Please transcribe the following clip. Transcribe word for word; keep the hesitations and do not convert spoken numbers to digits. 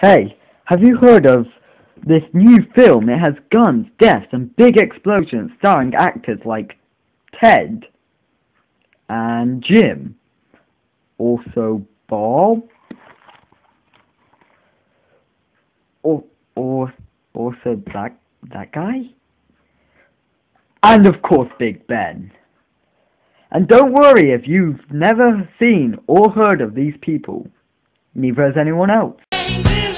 Hey, have you heard of this new film? It has guns, deaths, and big explosions, starring actors like Ted and Jim. Also Bob. Or, or also that that guy. And of course Big Ben. And don't worry if you've never seen or heard of these people. Neither has anyone else.